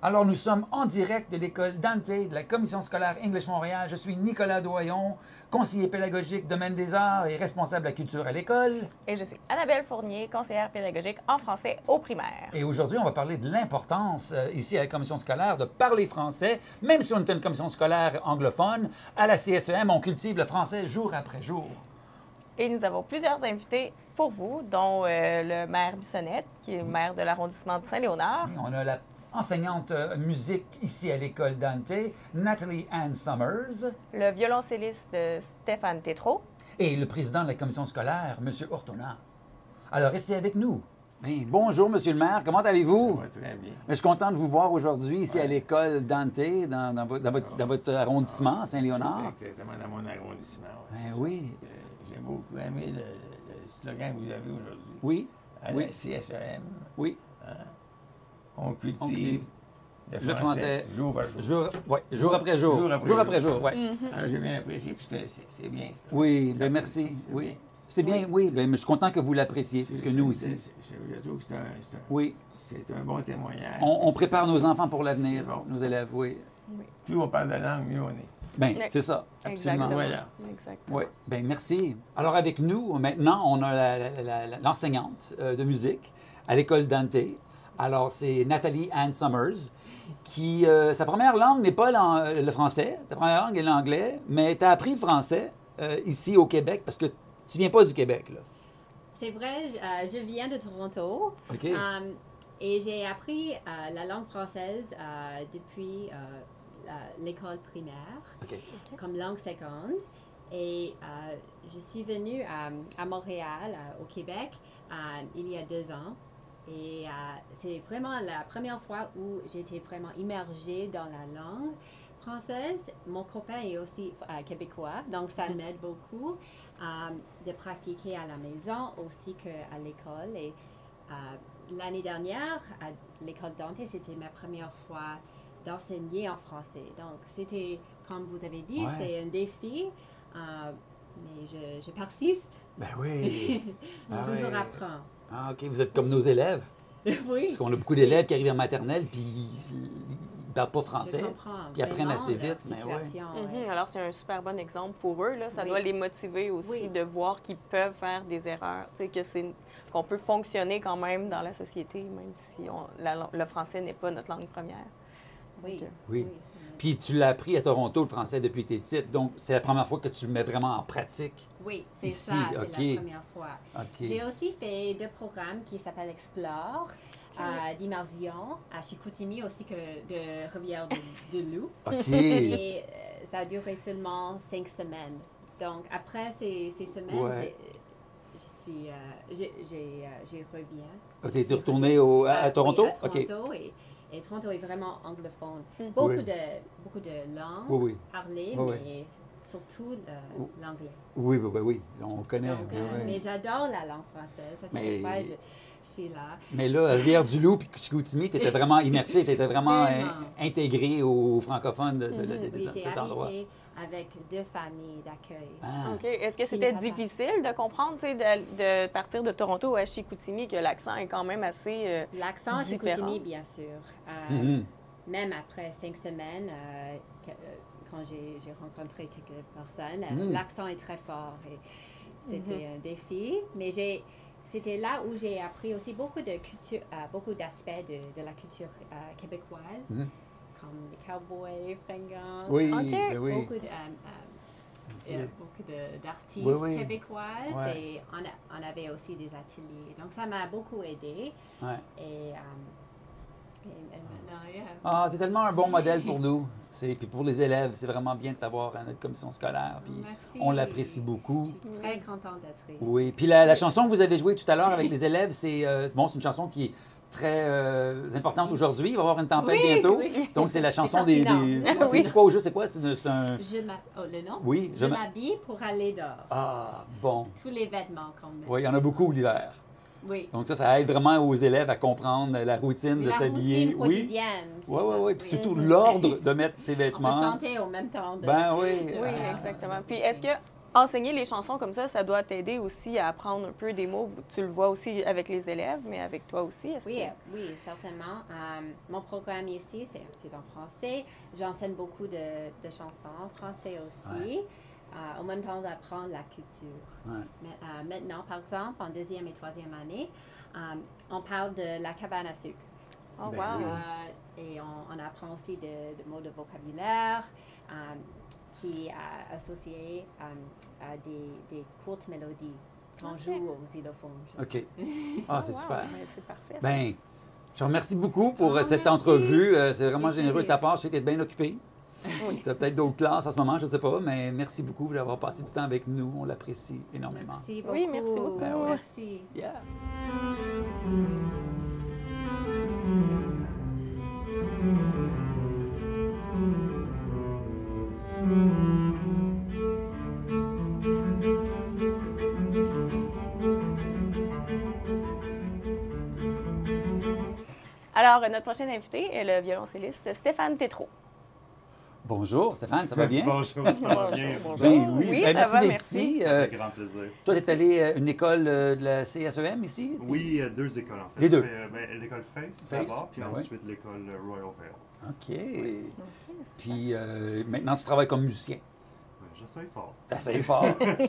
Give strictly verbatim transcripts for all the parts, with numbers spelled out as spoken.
Alors, nous sommes en direct de l'école Dante de la Commission scolaire English Montréal. Je suis Nicolas Doyon, conseiller pédagogique domaine des arts et responsable de la culture à l'école. Et je suis Annabelle Fournier, conseillère pédagogique en français au primaire. Et aujourd'hui, on va parler de l'importance, euh, ici à la Commission scolaire, de parler français. Même si on est une commission scolaire anglophone, à la C S E M, on cultive le français jour après jour. Et nous avons plusieurs invités pour vous, dont euh, le maire Bissonnette, qui est le maire de l'arrondissement de Saint-Léonard. Oui, on a la enseignante euh, musique ici à l'école Dante, Nathalie Ann Summers. Le violoncelliste euh, Stéphane Tétrault. Et le président de la commission scolaire, M. Ortona. Alors, restez avec nous. Bien, bonjour, Monsieur le maire, comment allez-vous? Ça va très bien. Je suis content de vous voir aujourd'hui ici Ouais. à l'école Dante, dans, dans votre, dans votre- dans votre arrondissement, à Saint-Léonard. C'est exactement dans mon arrondissement. ouais. Ben oui. Euh, J'ai beaucoup aimé le, le slogan que vous avez aujourd'hui. Oui, À oui. la C S E M, oui. on cultive, On cultive le le français, français jour par jour. Jour, ouais, jour après jour. Jour après jour. jour. après jour, ouais. Alors, j'ai bien apprécié, puis c'est- c'est c'est bien ça. Oui, bien J'apprécie, merci. c'est Oui. bien. C'est bien, oui, bien, mais je suis content que vous l'appréciez, C'est- puisque c'est- nous c'est- aussi. c'est- Je, je trouve que c'est un, c'est un- Oui. c'est un bon témoignage. On, on Puis prépare c'est- nos enfants pour l'avenir, C'est bon. nos élèves, oui. Plus on parle de langue, mieux on est. Bien, Oui. c'est ça, absolument. Exactement. Voilà. Exactement. Oui, bien merci. Alors avec nous, maintenant, on a la- la- la- la- l'enseignante euh, de musique à l'école Dante. Alors c'est Nathalie Ann Summers, qui, euh, sa première langue n'est pas l'an- le français, ta première langue est l'anglais, mais tu as appris le français euh, ici au Québec, parce que tu viens pas du Québec, là. C'est vrai, je, euh, je viens de Toronto OK? euh, et j'ai appris euh, la langue française euh, depuis euh, la- l'école primaire OK. comme langue seconde. Et euh, je suis venue à, à Montréal, euh, au Québec, euh, il y a deux ans. Et euh, c'est vraiment la première fois où j'étais vraiment immergée dans la langue française. Mon copain est aussi euh, québécois, donc ça m'aide beaucoup euh, de pratiquer à la maison aussi qu'à l'école. Et euh, l'année dernière, à l'école Dante, c'était ma première fois d'enseigner en français. Donc c'était, comme vous avez dit, Ouais. c'est un défi, euh, mais je, je persiste. Ben oui. je Ah toujours ouais. apprends. Ah, OK, vous êtes comme nos élèves. Oui. Parce qu'on a beaucoup d'élèves qui arrivent en maternelle, puis ils ne parlent pas français. Je comprends puis apprennent vraiment assez leur vite, mais ouais. situation, Mhm. ouais. Alors, c'est un super bon exemple pour eux. Là. Ça Oui. doit les motiver aussi Oui. de voir qu'ils peuvent faire des erreurs, tu sais, que c'est, qu'on peut fonctionner quand même dans la société, même si on- la- le français n'est pas notre langue première. Oui. Ok. Oui. c'est vrai. Puis tu l'as appris à Toronto, le français, depuis tes petites. Donc, c'est la première fois que tu le mets vraiment en pratique. Oui, c'est Ici, ça, c'est ok. la première fois. OK. J'ai aussi fait deux programmes qui s'appellent Explore, euh, d'immersion, à Chicoutimi aussi que de Rivière-de-Loup. OK. Et euh, ça a duré seulement cinq semaines. Donc, après ces, ces semaines, Ouais. j'ai- je suis, euh, j'ai, j'ai, euh, j'y reviens. Ah, t'es t'es retourné au, à, à Euh, Toronto? Oui, à OK. Toronto. Et, et Toronto est vraiment anglophone. Mhm. Beaucoup, Oui. de, beaucoup de langues Oui, oui. parlées, Oui, oui. mais surtout le- Oui. l'anglais. Oui, oui, oui, oui. On connaît. Donc, oui, euh, oui. Mais j'adore la langue française. Ça, c'est Mais- pourquoi je, je suis là. Mais là, à Rivière-du-Loup puis Chicoutimi, tu étais vraiment immersé, tu étais vraiment Vraiment. in- intégré aux francophones de, de- de- de- de Oui, j'ai cet endroit. habité avec deux familles d'accueil. Ah. OK. Est-ce que Puis c'était le papa. difficile de comprendre, tu sais, de, de partir de Toronto à Chicoutimi, que l'accent est quand même assez... euh, L'accent Différent. Chicoutimi, bien sûr. Euh, Mhm. Même après cinq semaines, euh, que- euh, quand j'ai j'ai rencontré quelques personnes, euh, Mhm. l'accent est très fort. Et c'était un défi. Mais j'ai, c'était là où j'ai appris aussi beaucoup de culture, euh, beaucoup d'aspects de, de la culture euh, québécoise, Mhm. comme les cowboys, fringants. Oui, OK. ben oui. Beaucoup de, euh, euh, euh, beaucoup de- d'artistes Oui, oui. québécoises Ouais. et on, a- on avait aussi des ateliers. Donc ça m'a beaucoup aidé. Ouais. Et, euh, et- et maintenant, yeah. Ah, t'es tellement un bon modèle pour nous. C'est- Puis pour les élèves, c'est vraiment bien de t'avoir à notre commission scolaire. Puis Merci. on l'apprécie beaucoup. Je suis très contente d'être ici. Oui. Puis la, la chanson que vous avez jouée tout à l'heure avec les élèves, c'est euh, bon, c'est une chanson qui est très euh, importante aujourd'hui. Il va y avoir une tempête Oui, bientôt. oui. Donc c'est la chanson C'est des. pertinent. des- c'est Oui. c'est quoi au jeu? C'est quoi? C'est un- c'est un. Je m'a- oh, le nom? Oui, je Je m'a- m'habille pour aller dehors. Ah, bon. Tous les vêtements qu'on met. Oui, il y en a beaucoup l'hiver. Oui. Donc ça, ça aide vraiment aux élèves à comprendre la routine de La s'habiller. routine Oui. quotidienne. c'est Oui, oui, ça. oui. Puis surtout l'ordre de mettre ses On peut vêtements. chanter en même temps. de- Ben oui. Oui, Ah. exactement. Puis est-ce que enseigner les chansons comme ça, ça doit t'aider aussi à apprendre un peu des mots. Tu le vois aussi avec les élèves, mais avec toi aussi. Est-ce Oui, que... oui, certainement. Euh, mon programme ici, c'est c'est en français. J'enseigne beaucoup de, de chansons en français aussi, Ouais. euh, en même temps d'apprendre la culture. Ouais. Mais, euh, maintenant, par exemple, en deuxième et troisième année, euh, on parle de la cabane à sucre. Oh, Ben wow! oui. Euh, et on, on apprend aussi de, de mots de vocabulaire euh, qui est associé euh, à des, des courtes mélodies qu'on Ok. joue aux xylophones. OK. Ah, c'est Oh, wow. super. Ben, c'est parfait. ça. Ben, je te remercie beaucoup pour Ah, euh, cette merci. entrevue. Euh, c'est vraiment C'est généreux de plaisir. ta part. Je sais que tu es bien occupé. Oui. Tu as peut-être d'autres classes en ce moment, je ne sais pas, mais merci beaucoup d'avoir passé du temps avec nous. On l'apprécie énormément. Merci beaucoup. Oui, merci beaucoup. Ben ouais. Merci. Yeah. Alors, euh, notre prochain invité est le violoncelliste Stéphane Tétrault. Bonjour, Stéphane, ça va bien? Bonjour, ça va bien. Bonjour. vous Ben autres? oui, Oui, ben, ça merci va, d'être merci. ici. Ça Euh, fait grand plaisir. toi, tu es allé à une école euh, de la C S E M ici? Oui, euh, deux écoles en fait. Les deux. J'ai fait, euh, ben, l'école Face, Face, d'abord, puis ben ouais. ensuite l'école euh, Royal Vale. OK. Ok, Puis euh, maintenant, tu travailles comme musicien. Ouais, J'essaie fort. T'essayes fort.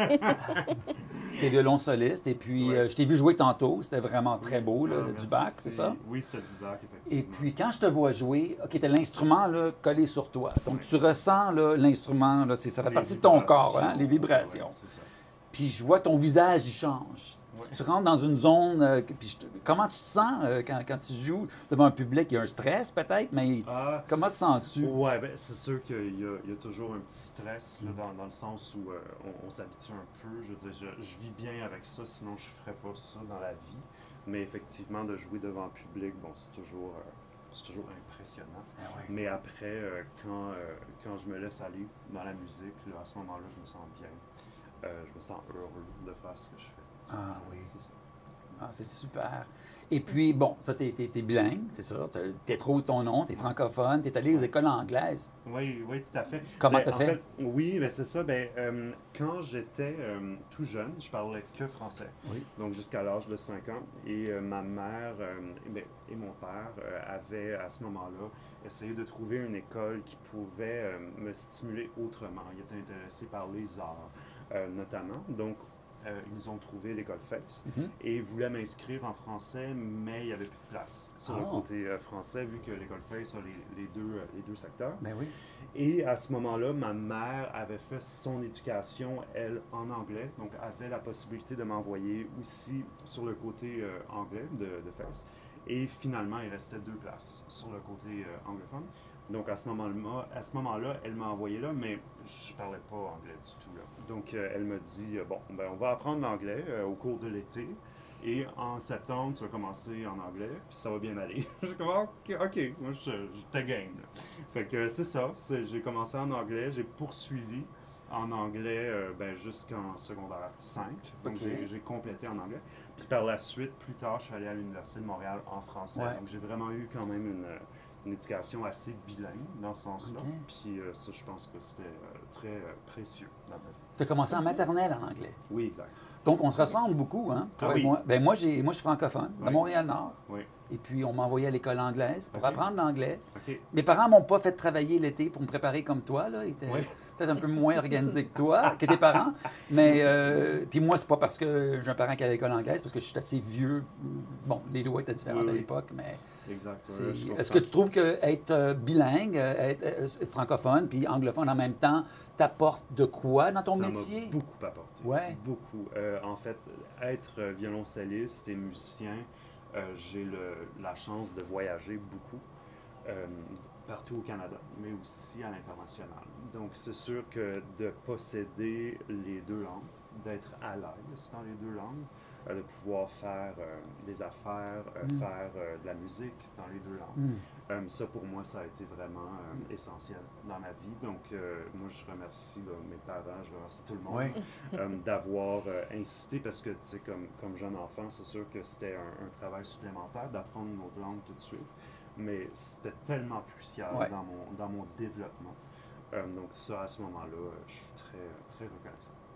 T'es violoncelliste et puis Ouais. euh, je t'ai vu jouer tantôt. C'était vraiment très beau, là, Ah, du merci. bac, c'est ça? Oui, c'est du bac, Et effectivement. puis quand je te vois jouer, OK, t'as l'instrument là, collé sur toi. Donc Ouais. tu ressens là, l'instrument, là, c'est- ça fait Les partie de ton corps, vibrations, hein, les vibrations. ouais, c'est ça. Puis je vois que ton visage, il change. Ouais. Tu rentres dans une zone. euh, que- puis je te- comment tu te sens euh, quand, quand tu joues devant un public? Il y a un stress peut-être, mais Ah, comment te sens-tu? ouais, ben, c'est sûr qu'il y, a- il y a toujours un petit stress là, dans, dans le sens où euh, on, on s'habitue un peu. Je veux dire, je, je vis bien avec ça, sinon je ne ferais pas ça dans la vie. Mais effectivement, de jouer devant le public, bon, c'est toujours, euh, c'est toujours impressionnant. Ah ouais. Mais après, euh, quand, euh, quand je me laisse aller dans la musique, là, à ce moment-là, je me sens bien. Euh, je me sens heureux de faire ce que je fais. Ah oui. C'est ça. Ah, c'est super. Et puis, bon, toi, t'es, t'es, t'es bilingue, c'est sûr. T'es, t'es trop ton nom, t'es francophone, t'es allé aux écoles anglaises. Oui, oui, tout à fait. Comment Ben, t'as en fait? Oui, ben, c'est ça. Ben, euh, quand j'étais euh, tout jeune, je parlais que français. Oui. Donc jusqu'à l'âge de cinq ans. Et euh, ma mère euh, ben, et mon père euh, avaient à ce moment-là essayé de trouver une école qui pouvait euh, me stimuler autrement. Ils étaient intéressés par les arts, euh, notamment. Donc, euh, ils ont trouvé l'école Face Mhm. et voulaient m'inscrire en français, mais il n'y avait plus de place sur le Ah. côté euh, français, vu que l'école Face a les, les deux, euh, les deux secteurs. Ben oui. Et à ce moment-là, ma mère avait fait son éducation, elle, en anglais, donc avait la possibilité de m'envoyer aussi sur le côté euh, anglais de, de Face. Et finalement, il restait deux places sur le côté euh, anglophone. Donc à ce moment-là, à ce moment-là, elle m'a envoyé là, mais je parlais pas anglais du tout là. Donc euh, elle me dit euh, bon, ben on va apprendre l'anglais euh, au cours de l'été. Et en septembre, tu vas commencer en anglais, puis ça va bien aller. Je suis comme, OK, ok, moi, je, je te game. Là. Fait que c'est ça, c'est- j'ai commencé en anglais, j'ai poursuivi en anglais euh, ben, jusqu'en secondaire cinq. Donc, Ok. j'ai- j'ai complété en anglais. Puis par la suite, plus tard, je suis allé à l'Université de Montréal en français. Ouais. Donc, j'ai vraiment eu quand même une, une éducation assez bilingue dans ce sens-là. Ok. Puis euh, ça, je pense que c'était euh, très euh, précieux dans ma vie. Tu as commencé en maternelle en anglais. Oui, exact. Donc, on se ressemble beaucoup, hein, toi Ah et oui. moi. Ben moi, j'ai, moi, je suis francophone, de Oui. Montréal-Nord. Oui. Et puis, on m'a envoyé à l'école anglaise pour Ok. apprendre l'anglais. OK. Mes parents m'ont pas fait travailler l'été pour me préparer comme toi, là. Ils étaient Oui. peut-être un peu moins organisés que toi, que tes parents. Mais, euh, puis moi, c'est pas parce que j'ai un parent qui est à l'école anglaise, parce que je suis assez vieux. Bon, les lois étaient différentes Oui, à oui. l'époque, mais Exact. c'est- ouais, je est-ce que comprends. tu trouves que être euh, bilingue, euh, être euh, francophone puis anglophone en même temps, t'apporte de quoi dans ton Ça m'a métier? beaucoup apporté. Ouais. Beaucoup. Euh, en fait, être euh, violoncelliste et musicien, euh, j'ai le- la chance de voyager beaucoup, euh, partout au Canada, mais aussi à l'international. Donc, c'est sûr que de posséder les deux langues, d'être à l'aise dans les deux langues, euh, de pouvoir faire euh, des affaires, euh, Mm. faire euh, de la musique dans les deux langues, Hmm. euh, ça, pour moi, ça a été vraiment euh, essentiel dans ma vie. Donc, euh, moi, je remercie là, mes parents, je remercie tout le monde Ouais. euh, d'avoir euh, insisté parce que, tu sais, comme, comme jeune enfant, c'est sûr que c'était un, un travail supplémentaire d'apprendre une autre langue tout de suite. Mais c'était tellement crucial Ouais. dans, mon, dans mon développement. Euh, donc, ça, à ce moment-là, euh, je suis très, très reconnaissant.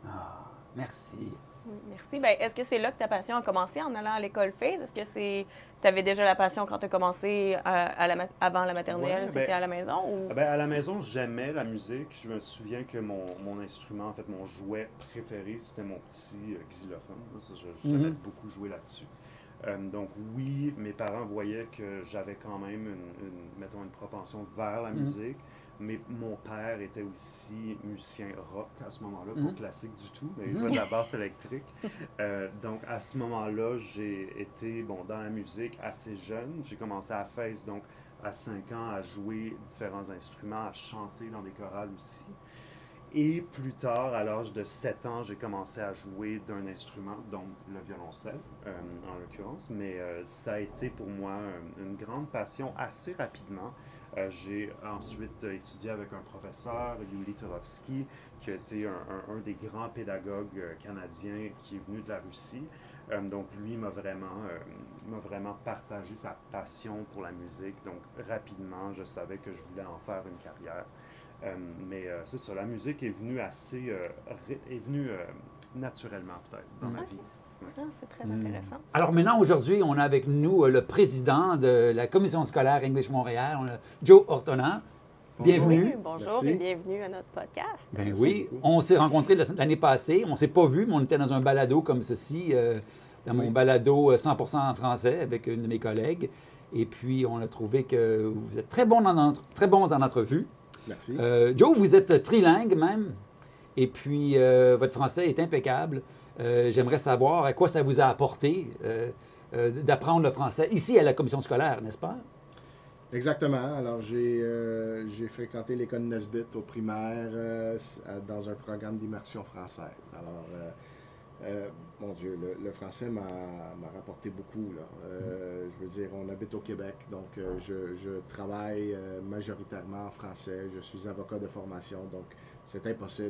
Ah, merci. Oui, merci. Ben, est-ce que c'est là que ta passion a commencé en allant à l'école Phase? Est-ce que c'est tu avais déjà la passion quand tu as commencé à, à la, ma- avant la maternelle? Ouais, C'était ben, à la maison? Ou... Ah ben, à la maison, j'aimais la musique. Je me souviens que mon, mon instrument, en fait, mon jouet préféré, c'était mon petit euh, xylophone. Ça, je- J'aimais Mhm. beaucoup jouer là-dessus. Euh, donc oui, mes parents voyaient que j'avais quand même une, une, mettons, une propension vers la Mhm. musique. Mais mon père était aussi musicien rock à ce moment-là, Mhm. pas classique du tout, mais il Mhm. jouait de la basse électrique. Euh, donc à ce moment-là, j'ai été bon, dans la musique assez jeune. J'ai commencé à Fès, donc à cinq ans, à jouer différents instruments, à chanter dans des chorales aussi. Et plus tard, à l'âge de sept ans, j'ai commencé à jouer d'un instrument, donc le violoncelle euh, en l'occurrence. Mais euh, ça a été pour moi euh, une grande passion assez rapidement. Euh, j'ai ensuite euh, étudié avec un professeur, Yuli Turovsky, qui a été un, un- un des grands pédagogues euh, canadiens qui est venu de la Russie. Euh, donc lui m'a vraiment, euh, m'a vraiment partagé sa passion pour la musique. Donc rapidement, je savais que je voulais en faire une carrière. Euh, mais euh, c'est ça, la musique est venue assez, euh, ré- est venue euh, naturellement peut-être dans ma Ok. vie. Ah, c'est très Hmm. intéressant. Alors maintenant, aujourd'hui, on a avec nous euh, le président de la commission scolaire English Montréal, on a Joe Ortona. Bienvenue. Oui, bonjour Merci. et bienvenue à notre podcast. Ben Merci oui, beaucoup. on s'est rencontrés la- l'année passée, on ne s'est pas vu, mais on était dans un balado comme ceci, euh, dans mon Oui. balado euh, cent pour cent en français avec une de mes collègues. Et puis, on a trouvé que vous êtes très bons en, entre- très bons en entrevue. Merci. Euh, Joe, vous êtes trilingue même, et puis euh, votre français est impeccable. Euh, J'aimerais savoir à quoi ça vous a apporté euh, euh, d'apprendre le français ici à la commission scolaire, n'est-ce pas? Exactement. Alors, j'ai euh, j'ai fréquenté l'école Nesbitt au primaire euh, s- à- dans un programme d'immersion française. Alors, euh, euh, mon Dieu, le, le français m'a m'a rapporté beaucoup, là. Euh, je veux dire, on habite au Québec, donc euh, je, je travaille euh, majoritairement en français. Je suis avocat de formation, donc c'est impossible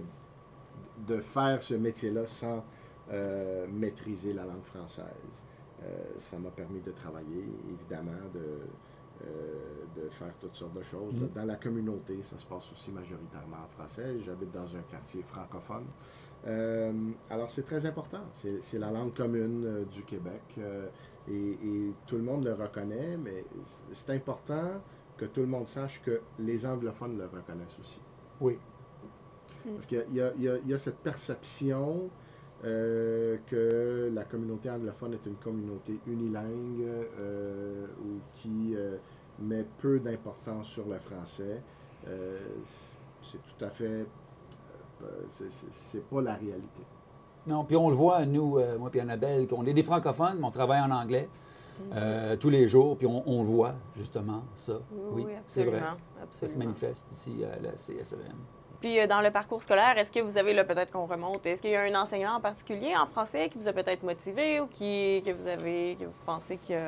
de faire ce métier-là sans euh, maîtriser la langue française. Euh, ça m'a permis de travailler, évidemment, de, euh, de faire toutes sortes de choses. Mhm. Dans la communauté, ça se passe aussi majoritairement en français. J'habite dans un quartier francophone. Euh, alors, c'est très important. C'est c'est la langue commune euh, du Québec euh, et, et tout le monde le reconnaît, mais c'est important que tout le monde sache que les anglophones le reconnaissent aussi. Oui. Parce qu'il y, a- il y a- il y a cette perception euh, que la communauté anglophone est une communauté unilingue euh, ou qui euh, met peu d'importance sur le français. Euh, c'est tout à fait... euh, c'est- c'est c'est pas la réalité. Non, puis on le voit, nous, euh, moi et Annabelle, qu'on est des francophones, mais on travaille en anglais euh, tous les jours, puis on, on le voit, justement, ça. Oui, oui, c'est vrai. absolument, Ça se absolument. manifeste ici à la C S E M. Puis euh, dans le parcours scolaire, est-ce que vous avez, là, peut-être qu'on remonte, est-ce qu'il y a un enseignant en particulier en français qui vous a peut-être motivé ou qui, que vous avez, que vous pensez que...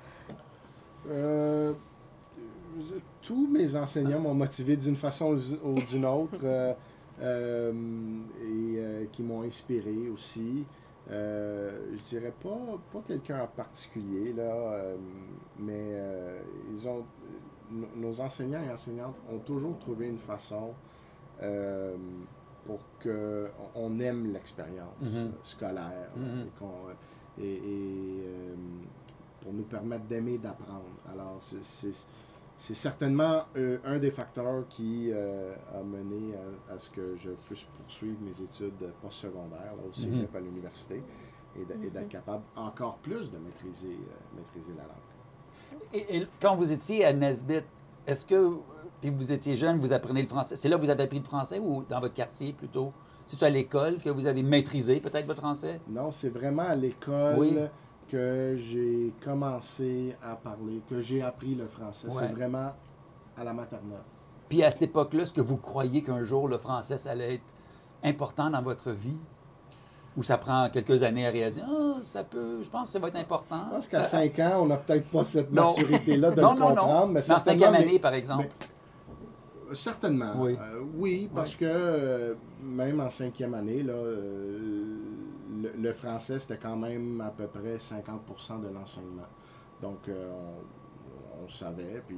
Euh, tous mes enseignants m'ont motivé d'une façon ou d'une autre euh, euh, et euh, qui m'ont inspiré aussi. Euh, je dirais pas, pas quelqu'un en particulier, là, euh, mais euh, ils ont, nos- nos enseignants et enseignantes ont toujours trouvé une façon euh, pour que on aime l'expérience Mhm. scolaire Mhm. et, qu'on- et- et, euh, pour nous permettre d'aimer, d'apprendre. Alors, c'est- c'est c'est certainement euh, un des facteurs qui euh, a mené à, à ce que je puisse poursuivre mes études postsecondaires là, au cégep à l'université et de- et d'être capable encore plus de maîtriser, euh, maîtriser la langue. Et, et quand vous étiez à Nesbitt, est-ce que, puis vous étiez jeune, vous apprenez le français, c'est là que vous avez appris le français ou dans votre quartier plutôt? C'est-tu à l'école que vous avez maîtrisé peut-être votre français? Non, c'est vraiment à l'école Oui. que j'ai commencé à parler, que j'ai appris le français. Ouais. C'est vraiment à la maternelle. Puis à cette époque-là, est-ce que vous croyez qu'un jour le français, ça allait être important dans votre vie? Ou ça prend quelques années à réaliser, ah, ça peut, je pense que ça va être important? Je pense qu'à cinq ans, on n'a peut-être pas cette Non. maturité-là de non, le non, comprendre. non. Mais Mais en certainement, cinquième mais- année, par exemple. mais- certainement. Oui. Euh, oui, parce que euh, même en cinquième année, là, euh, le, le français, c'était quand même à peu près cinquante pour cent de l'enseignement. Donc, euh, on, on savait. Puis,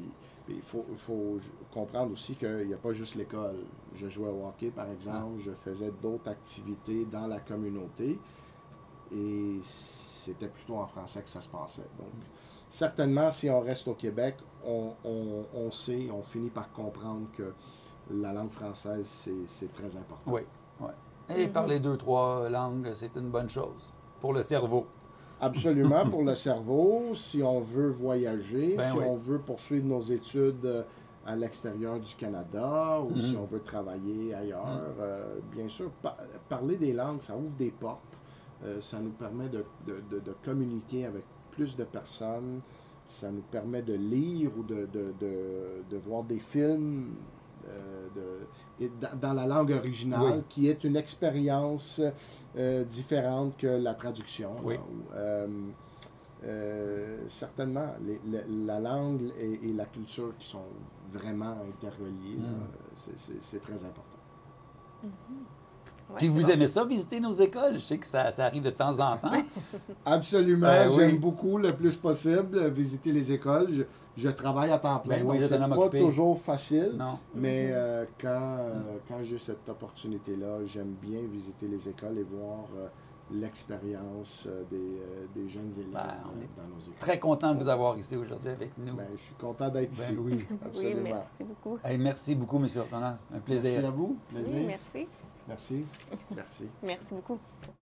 Il faut, il faut comprendre aussi qu'il n'y a pas juste l'école. Je jouais au hockey, par exemple, je faisais d'autres activités dans la communauté et c'était plutôt en français que ça se passait. Donc, certainement, si on reste au Québec, on, on, on sait, on finit par comprendre que la langue française, c'est très important. Oui, oui. Et Mhm. parler deux, trois langues, c'est une bonne chose pour le cerveau. Absolument, pour le cerveau, si on veut voyager, Ben si oui. on veut poursuivre nos études euh, à l'extérieur du Canada ou Mhm. si on veut travailler ailleurs, Mhm. euh, bien sûr, pa- parler des langues, ça ouvre des portes, euh, ça nous permet de, de- de- de communiquer avec plus de personnes, ça nous permet de lire ou de, de- de- de voir des films euh, de- et dans, dans la langue originale, Oui. qui est une expérience euh, différente que la traduction. Oui. là, où, euh, euh, certainement, les- le- la langue et, et la culture qui sont vraiment interreliées, là, Mm. c'est- c'est c'est très important. Ouais, Puis c'est vous bon. aimez ça, visiter nos écoles? Je sais que ça, ça arrive de temps en temps. Absolument, Ben oui. j'aime beaucoup le plus possible euh, visiter les écoles. Je, je travaille à temps plein, Ben oui, donc vous êtes c'est un homme pas occupé. toujours facile. Non. Mais Mhm. euh, quand, euh, quand j'ai cette opportunité-là, j'aime bien visiter les écoles et voir euh, l'expérience euh, des, euh, des jeunes élèves Ben, on euh, est dans nos écoles. Très content de vous avoir ici aujourd'hui avec nous. Ben, je suis content d'être Ben ici. oui. Oui, Absolument. merci beaucoup. Hey, merci beaucoup, M. Ortonas. Un plaisir. Merci à vous. Oui, Plaisir. merci. Merci. Merci. Merci beaucoup.